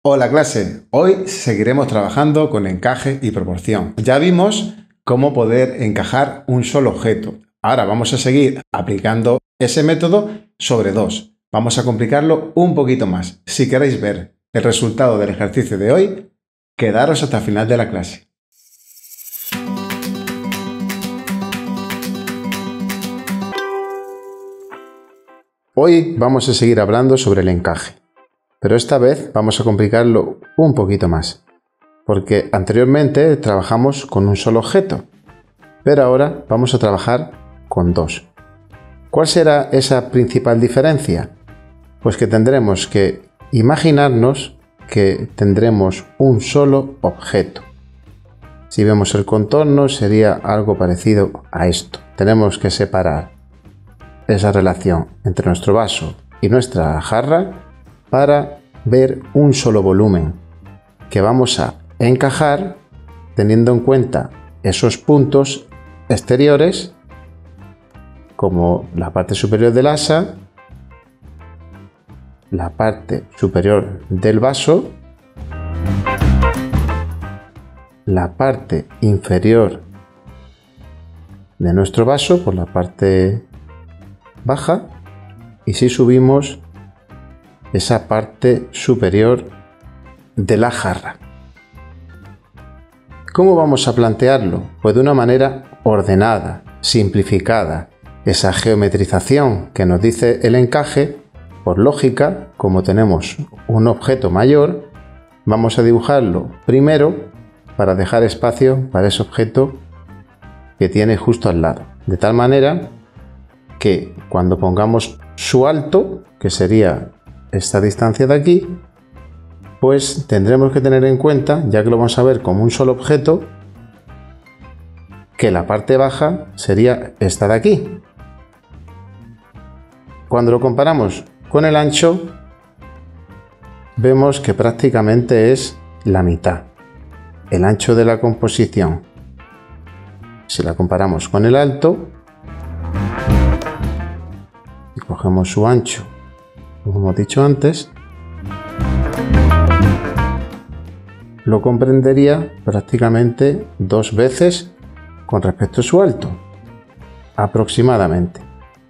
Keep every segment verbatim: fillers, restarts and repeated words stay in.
Hola clase, hoy seguiremos trabajando con encaje y proporción. Ya vimos cómo poder encajar un solo objeto. Ahora vamos a seguir aplicando ese método sobre dos. Vamos a complicarlo un poquito más. Si queréis ver el resultado del ejercicio de hoy, quedaros hasta el final de la clase. Hoy vamos a seguir hablando sobre el encaje. Pero esta vez vamos a complicarlo un poquito más, porque anteriormente trabajamos con un solo objeto, pero ahora vamos a trabajar con dos. ¿Cuál será esa principal diferencia? Pues que tendremos que imaginarnos que tendremos un solo objeto. Si vemos el contorno sería algo parecido a esto. Tenemos que separar esa relación entre nuestro vaso y nuestra jarra para ver un solo volumen que vamos a encajar teniendo en cuenta esos puntos exteriores como la parte superior del asa, la parte superior del vaso, la parte inferior de nuestro vaso por la parte baja y si subimos esa parte superior de la jarra. ¿Cómo vamos a plantearlo? Pues de una manera ordenada, simplificada. Esa geometrización que nos dice el encaje, por lógica, como tenemos un objeto mayor, vamos a dibujarlo primero para dejar espacio para ese objeto que tiene justo al lado. De tal manera que cuando pongamos su alto, que sería esta distancia de aquí, pues tendremos que tener en cuenta, ya que lo vamos a ver como un solo objeto, que la parte baja sería esta de aquí. Cuando lo comparamos con el ancho, vemos que prácticamente es la mitad, el ancho de la composición. Si la comparamos con el alto, y cogemos su ancho, como hemos dicho antes, lo comprendería prácticamente dos veces con respecto a su alto, aproximadamente.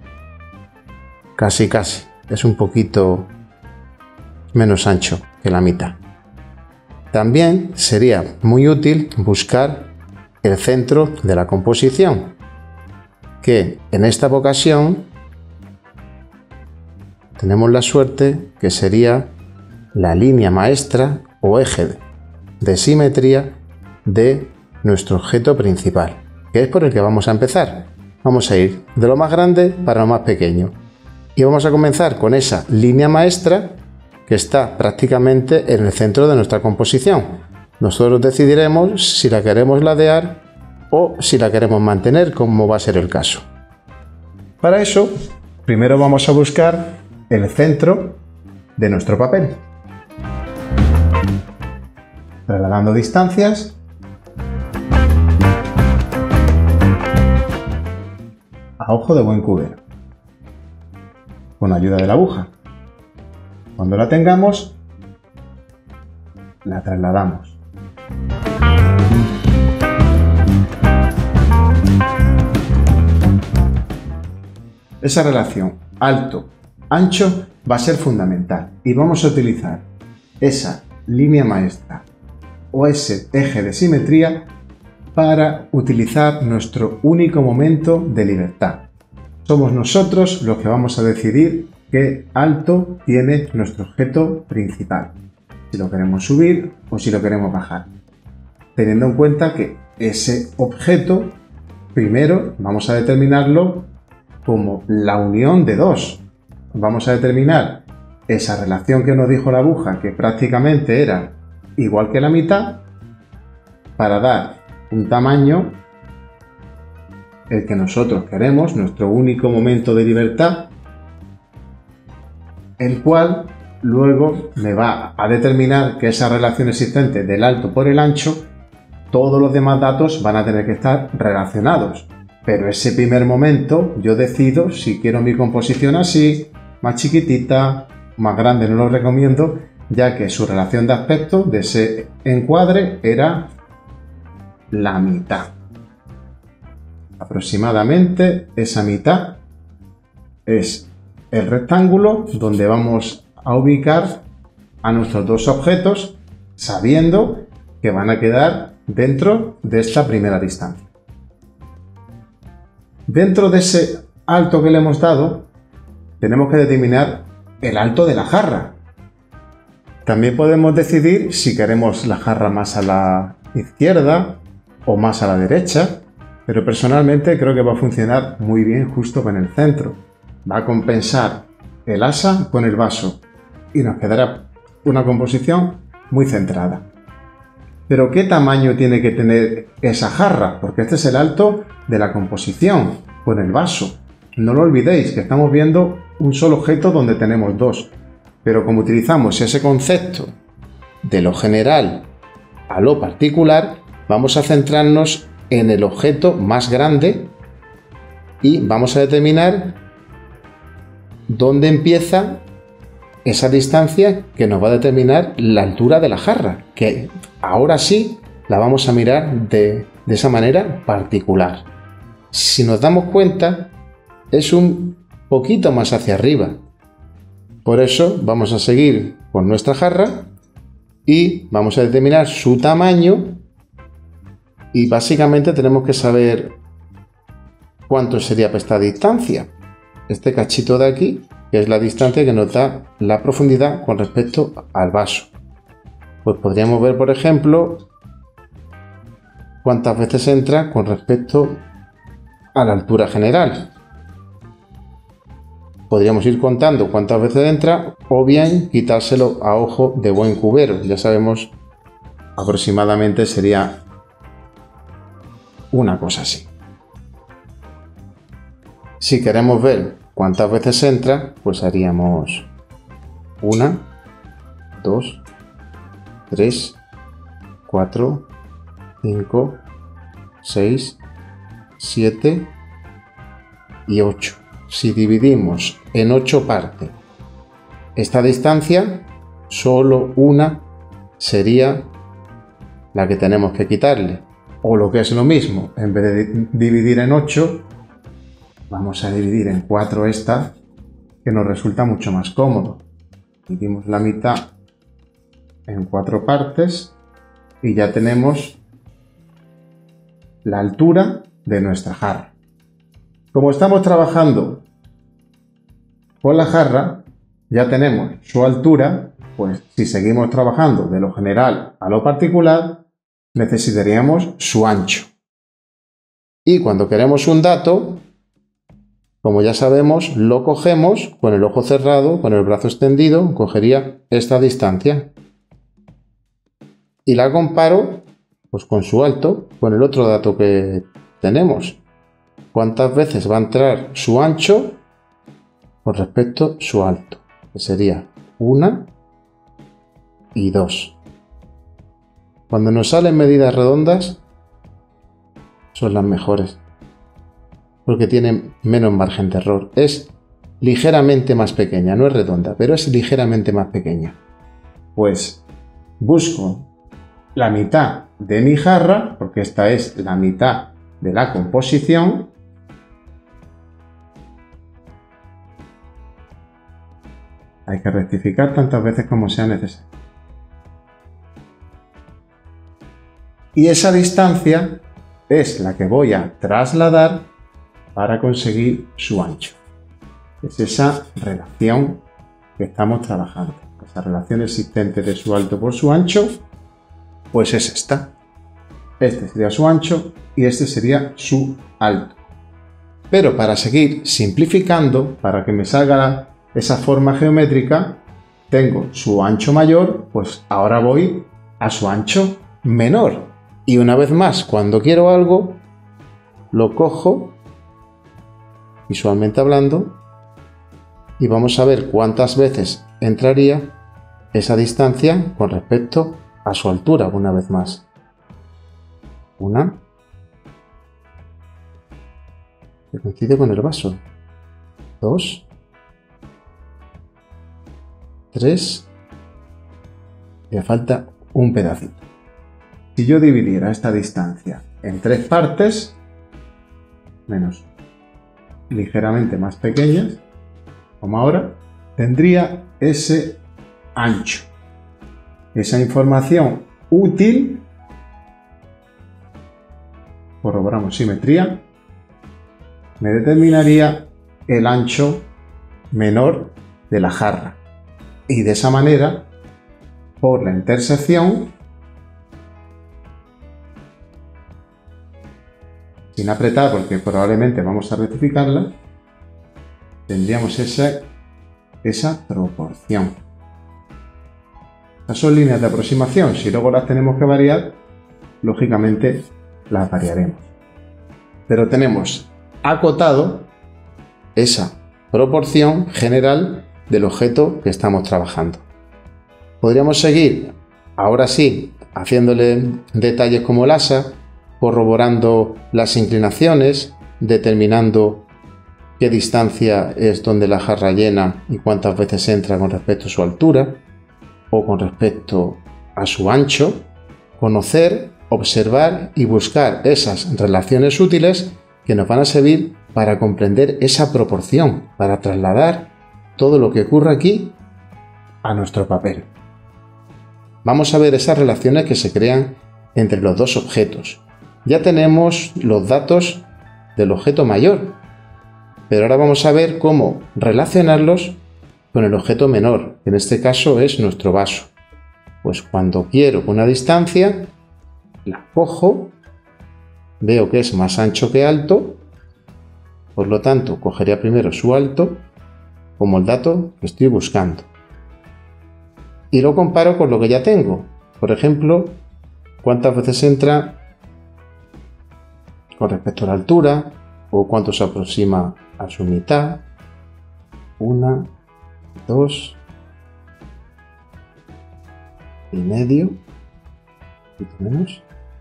Casi casi, es un poquito menos ancho que la mitad. También sería muy útil buscar el centro de la composición, que en esta ocasión tenemos la suerte que sería la línea maestra o eje de simetría de nuestro objeto principal, que es por el que vamos a empezar. Vamos a ir de lo más grande para lo más pequeño y vamos a comenzar con esa línea maestra que está prácticamente en el centro de nuestra composición. Nosotros decidiremos si la queremos ladear o si la queremos mantener, como va a ser el caso. Para eso, primero vamos a buscar el centro de nuestro papel. Trasladando distancias, a ojo de buen cubero, con ayuda de la aguja. Cuando la tengamos, la trasladamos. Esa relación alto ancho va a ser fundamental y vamos a utilizar esa línea maestra o ese eje de simetría para utilizar nuestro único momento de libertad. Somos nosotros los que vamos a decidir qué alto tiene nuestro objeto principal, si lo queremos subir o si lo queremos bajar, teniendo en cuenta que ese objeto primero vamos a determinarlo como la unión de dos. Vamos a determinar esa relación que nos dijo la aguja, que prácticamente era igual que la mitad, para dar un tamaño, el que nosotros queremos, nuestro único momento de libertad, el cual luego me va a determinar que esa relación existente del alto por el ancho, todos los demás datos van a tener que estar relacionados. Pero ese primer momento yo decido si quiero mi composición así, más chiquitita, más grande no lo recomiendo, ya que su relación de aspecto de ese encuadre era la mitad. Aproximadamente esa mitad es el rectángulo donde vamos a ubicar a nuestros dos objetos, sabiendo que van a quedar dentro de esta primera distancia. Dentro de ese alto que le hemos dado, tenemos que determinar el alto de la jarra. También podemos decidir si queremos la jarra más a la izquierda o más a la derecha, pero personalmente creo que va a funcionar muy bien justo con el centro. Va a compensar el asa con el vaso y nos quedará una composición muy centrada. Pero ¿qué tamaño tiene que tener esa jarra? Porque este es el alto de la composición con el vaso. No lo olvidéis que estamos viendo un solo objeto donde tenemos dos. Pero como utilizamos ese concepto de lo general a lo particular, vamos a centrarnos en el objeto más grande y vamos a determinar dónde empieza esa distancia que nos va a determinar la altura de la jarra, que ahora sí la vamos a mirar de, de esa manera particular. Si nos damos cuenta, es un poquito más hacia arriba. Por eso vamos a seguir con nuestra jarra y vamos a determinar su tamaño y básicamente tenemos que saber cuánto sería esta distancia. Este cachito de aquí, que es la distancia que nos da la profundidad con respecto al vaso. Pues podríamos ver, por ejemplo, cuántas veces entra con respecto a la altura general. Podríamos ir contando cuántas veces entra o bien quitárselo a ojo de buen cubero. Ya sabemos, aproximadamente sería una cosa así. Si queremos ver cuántas veces entra, pues haríamos una, dos, tres, cuatro, cinco, seis, siete y ocho. Si dividimos en ocho partes esta distancia, solo una sería la que tenemos que quitarle. O lo que es lo mismo, en vez de dividir en ocho, vamos a dividir en cuatro esta, que nos resulta mucho más cómodo. Dividimos la mitad en cuatro partes y ya tenemos la altura de nuestra jarra. Como estamos trabajando con la jarra, ya tenemos su altura, pues si seguimos trabajando de lo general a lo particular, necesitaríamos su ancho. Y cuando queremos un dato, como ya sabemos, lo cogemos con el ojo cerrado, con el brazo extendido, cogería esta distancia. Y la comparo pues, con su alto, con el otro dato que tenemos. ¿Cuántas veces va a entrar su ancho con respecto a su alto? Que sería una y dos. Cuando nos salen medidas redondas, son las mejores, porque tienen menos margen de error. Es ligeramente más pequeña, no es redonda, pero es ligeramente más pequeña. Pues busco la mitad de mi jarra, porque esta es la mitad de la composición. Hay que rectificar tantas veces como sea necesario. Y esa distancia es la que voy a trasladar para conseguir su ancho. Es esa relación que estamos trabajando. Esa relación existente de su alto por su ancho, pues es esta. Este sería su ancho y este sería su alto. Pero para seguir simplificando, para que me salga esa forma geométrica, tengo su ancho mayor, pues ahora voy a su ancho menor. Y una vez más, cuando quiero algo, lo cojo, visualmente hablando, y vamos a ver cuántas veces entraría esa distancia con respecto a su altura, una vez más. Una. Que coincide con el vaso. Dos. Tres. Le falta un pedacito. Si yo dividiera esta distancia en tres partes, menos ligeramente más pequeñas, como ahora, tendría ese ancho. Esa información útil, corroboramos simetría, me determinaría el ancho menor de la jarra. Y de esa manera, por la intersección, sin apretar porque probablemente vamos a rectificarla, tendríamos esa, esa proporción. Estas son líneas de aproximación. Si luego las tenemos que variar, lógicamente las variaremos. Pero tenemos acotado esa proporción general del objeto que estamos trabajando. Podríamos seguir, ahora sí, haciéndole detalles como el asa, corroborando las inclinaciones, determinando qué distancia es donde la jarra llena y cuántas veces entra con respecto a su altura o con respecto a su ancho, conocer, observar y buscar esas relaciones útiles que nos van a servir para comprender esa proporción, para trasladar todo lo que ocurre aquí a nuestro papel. Vamos a ver esas relaciones que se crean entre los dos objetos. Ya tenemos los datos del objeto mayor, pero ahora vamos a ver cómo relacionarlos con el objeto menor, que en este caso es nuestro vaso. Pues cuando quiero una distancia, la cojo, veo que es más ancho que alto, por lo tanto cogería primero su alto como el dato que estoy buscando. Y lo comparo con lo que ya tengo. Por ejemplo, cuántas veces entra con respecto a la altura, o cuánto se aproxima a su mitad. Una, dos y medio, un poquito menos.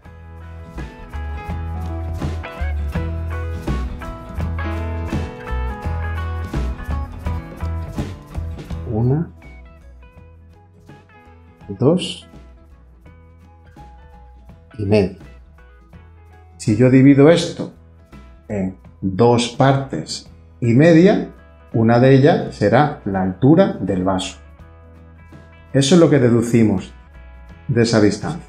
Una, dos y medio. Si yo divido esto en dos partes y media, una de ellas será la altura del vaso. Eso es lo que deducimos de esa distancia.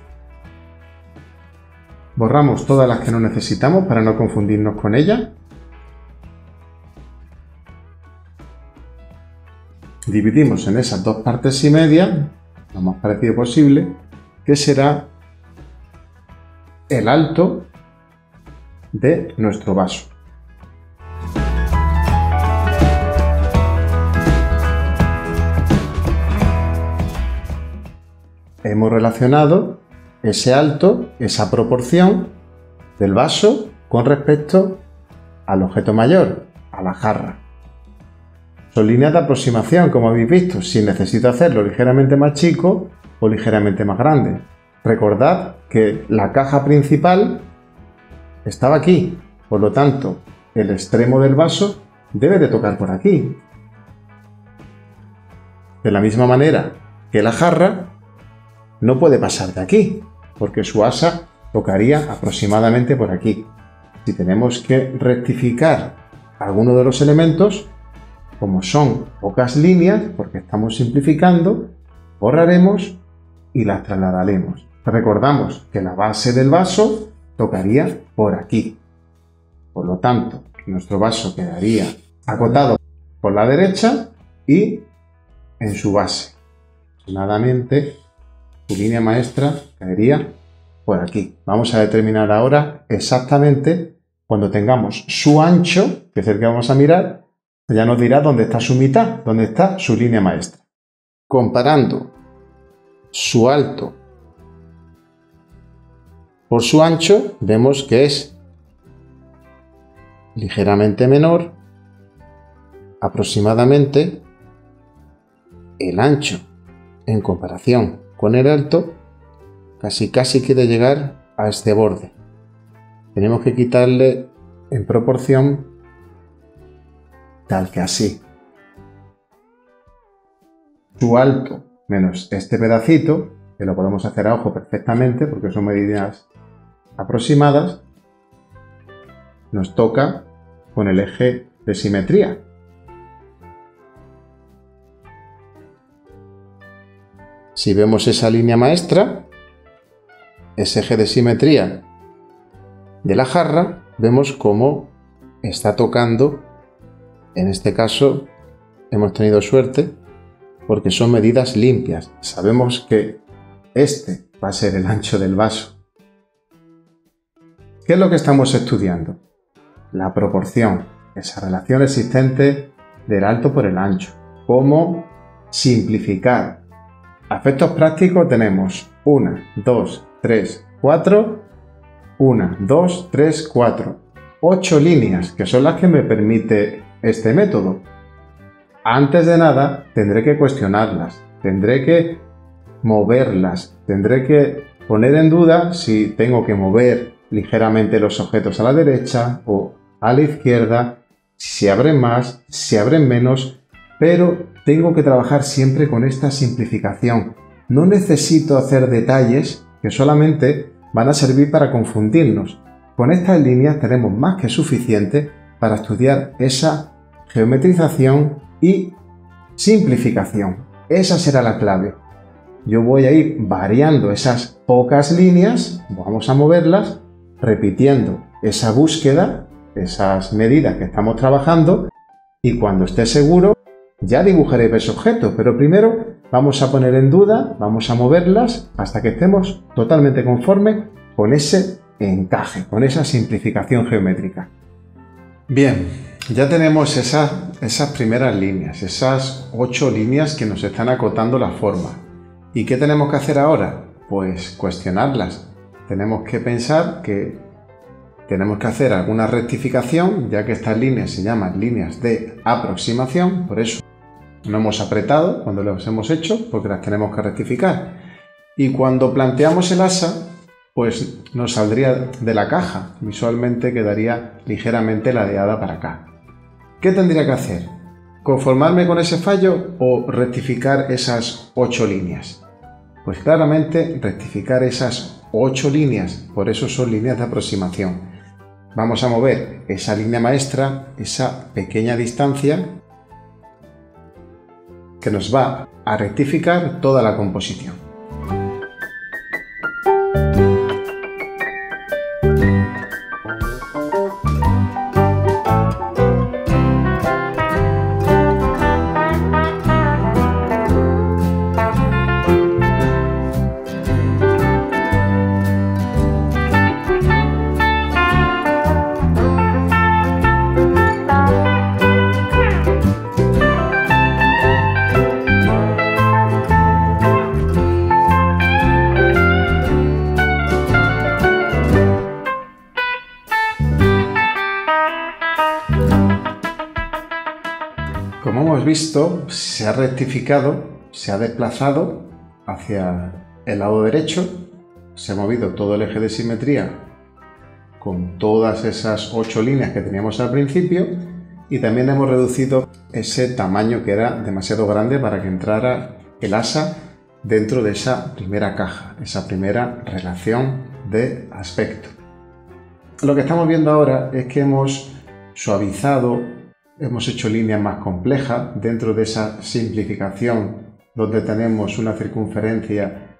Borramos todas las que no necesitamos para no confundirnos con ellas. Dividimos en esas dos partes y media, lo más parecido posible, que será el alto de nuestro vaso. Hemos relacionado ese alto, esa proporción del vaso con respecto al objeto mayor, a la jarra. Son líneas de aproximación, como habéis visto, si necesito hacerlo ligeramente más chico o ligeramente más grande. Recordad que la caja principal estaba aquí, por lo tanto, el extremo del vaso debe de tocar por aquí. De la misma manera que la jarra no puede pasar de aquí, porque su asa tocaría aproximadamente por aquí. Si tenemos que rectificar alguno de los elementos, como son pocas líneas, porque estamos simplificando, borraremos y las trasladaremos. Recordamos que la base del vaso tocaría por aquí. Por lo tanto, nuestro vaso quedaría acotado por la derecha y en su base. Aproximadamente su línea maestra caería por aquí. Vamos a determinar ahora exactamente cuando tengamos su ancho, que es el que vamos a mirar, ya nos dirá dónde está su mitad, dónde está su línea maestra. Comparando su alto por su ancho, vemos que es ligeramente menor, aproximadamente el ancho en comparación con el alto, casi casi quiere llegar a este borde. Tenemos que quitarle en proporción tal que así. Su alto menos este pedacito que lo podemos hacer a ojo perfectamente porque son medidas aproximadas, nos toca con el eje de simetría. Si vemos esa línea maestra, ese eje de simetría de la jarra, vemos cómo está tocando. En este caso hemos tenido suerte porque son medidas limpias. Sabemos que este va a ser el ancho del vaso. ¿Qué es lo que estamos estudiando? La proporción, esa relación existente del alto por el ancho. Cómo simplificar. A efectos prácticos tenemos una, dos, tres, cuatro, una, dos, tres, cuatro, ocho líneas, que son las que me permite este método. Antes de nada, tendré que cuestionarlas, tendré que moverlas, tendré que poner en duda si tengo que mover ligeramente los objetos a la derecha o a la izquierda, si se abren más, si se abren menos, pero tengo que trabajar siempre con esta simplificación. No necesito hacer detalles que solamente van a servir para confundirnos. Con estas líneas tenemos más que suficiente para estudiar esa geometrización y simplificación. Esa será la clave. Yo voy a ir variando esas pocas líneas, vamos a moverlas, repitiendo esa búsqueda, esas medidas que estamos trabajando, y cuando esté seguro ya dibujaré ese objeto, pero primero vamos a poner en duda, vamos a moverlas hasta que estemos totalmente conformes con ese encaje, con esa simplificación geométrica. Bien, ya tenemos esas, esas primeras líneas, esas ocho líneas que nos están acotando la forma. ¿Y qué tenemos que hacer ahora? Pues cuestionarlas. Tenemos que pensar que tenemos que hacer alguna rectificación, ya que estas líneas se llaman líneas de aproximación, por eso no hemos apretado cuando las hemos hecho, porque las tenemos que rectificar. Y cuando planteamos el asa, pues nos saldría de la caja, visualmente quedaría ligeramente ladeada para acá. ¿Qué tendría que hacer? ¿Conformarme con ese fallo o rectificar esas ocho líneas? Pues claramente rectificar esas ocho líneas, por eso son líneas de aproximación. Vamos a mover esa línea maestra, esa pequeña distancia que nos va a rectificar toda la composición. Como hemos visto, se ha rectificado, se ha desplazado hacia el lado derecho, se ha movido todo el eje de simetría con todas esas ocho líneas que teníamos al principio, y también hemos reducido ese tamaño que era demasiado grande para que entrara el asa dentro de esa primera caja, esa primera relación de aspecto. Lo que estamos viendo ahora es que hemos suavizado, hemos hecho líneas más complejas dentro de esa simplificación donde tenemos una circunferencia.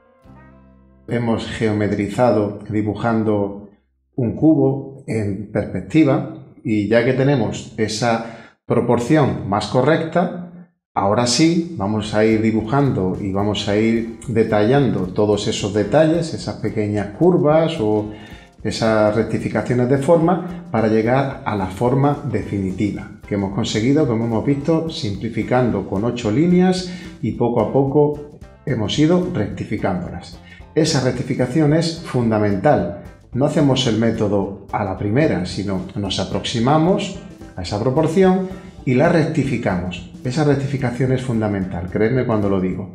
Hemos geometrizado dibujando un cubo en perspectiva, y ya que tenemos esa proporción más correcta, ahora sí vamos a ir dibujando y vamos a ir detallando todos esos detalles, esas pequeñas curvas o esas rectificaciones de forma para llegar a la forma definitiva que hemos conseguido, como hemos visto, simplificando con ocho líneas, y poco a poco hemos ido rectificándolas. Esa rectificación es fundamental. No hacemos el método a la primera, sino nos aproximamos a esa proporción y la rectificamos. Esa rectificación es fundamental, creedme cuando lo digo.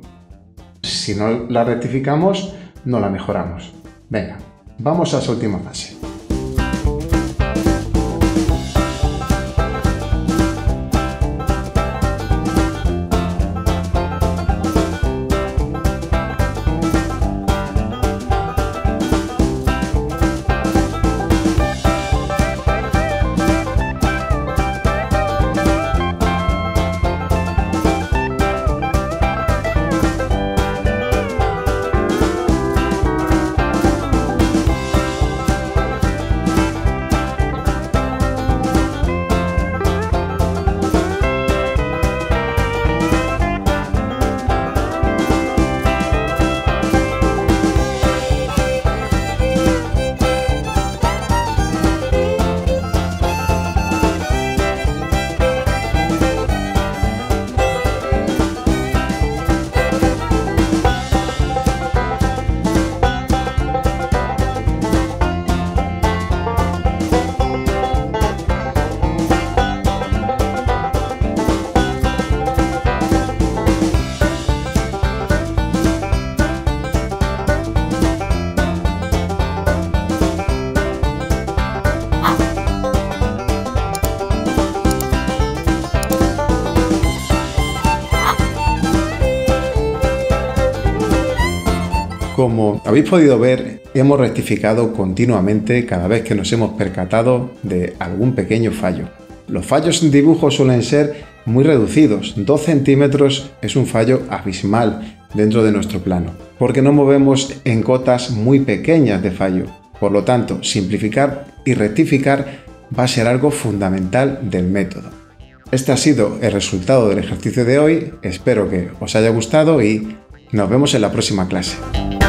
Si no la rectificamos, no la mejoramos. Venga, vamos a esa última fase. Como habéis podido ver, hemos rectificado continuamente cada vez que nos hemos percatado de algún pequeño fallo. Los fallos en dibujo suelen ser muy reducidos, dos centímetros es un fallo abismal dentro de nuestro plano, porque nos movemos en cotas muy pequeñas de fallo. Por lo tanto, simplificar y rectificar va a ser algo fundamental del método. Este ha sido el resultado del ejercicio de hoy, espero que os haya gustado y nos vemos en la próxima clase.